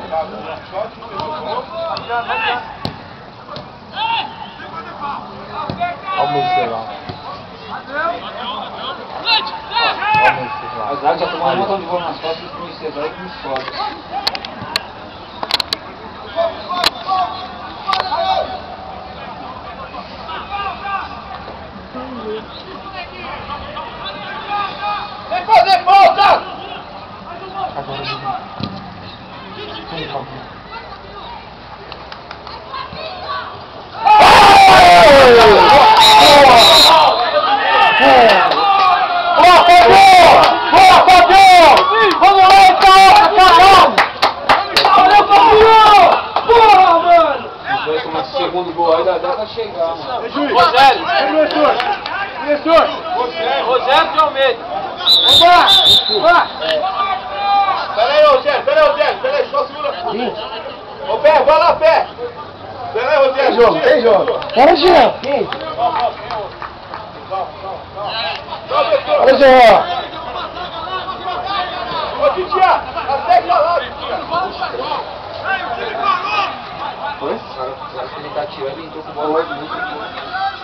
Olha o Moisés lá. A zaga já tomou um montão de bola nas costas do Moisés aí que me sobe. Vem fazer falta! Segundo gol aí dá pra chegar, mano. Rogério! Diretor! Rogério de Almeida! Vamos! Pera aí, Rogério! Pera aí, só segura! Ô, Pé, vai lá, Pé! Pera aí, Rogério! Tem jogo! Bora, Jean! Olha, Jean! Ô, Titia! Até já lá! Foi? Agora que ele tá tirando, ele entrou com bola muito.